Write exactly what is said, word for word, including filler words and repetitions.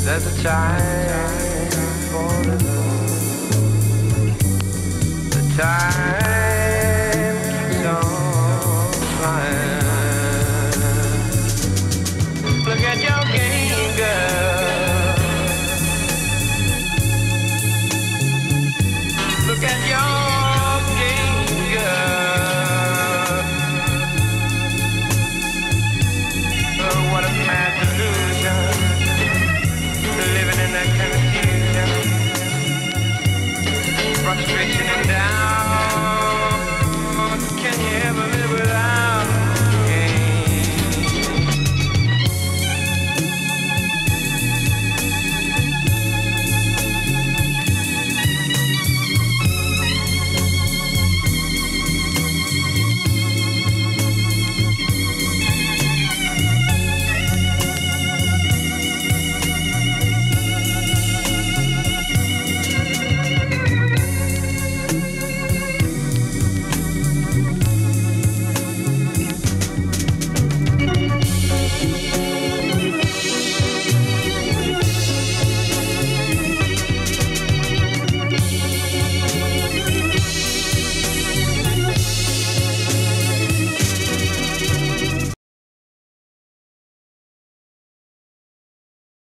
There's a time for love. The time keeps on flying. Look at your game, girl. Look at your game, girl. Oh, what a mad delusion. Living in that confusion, frustration and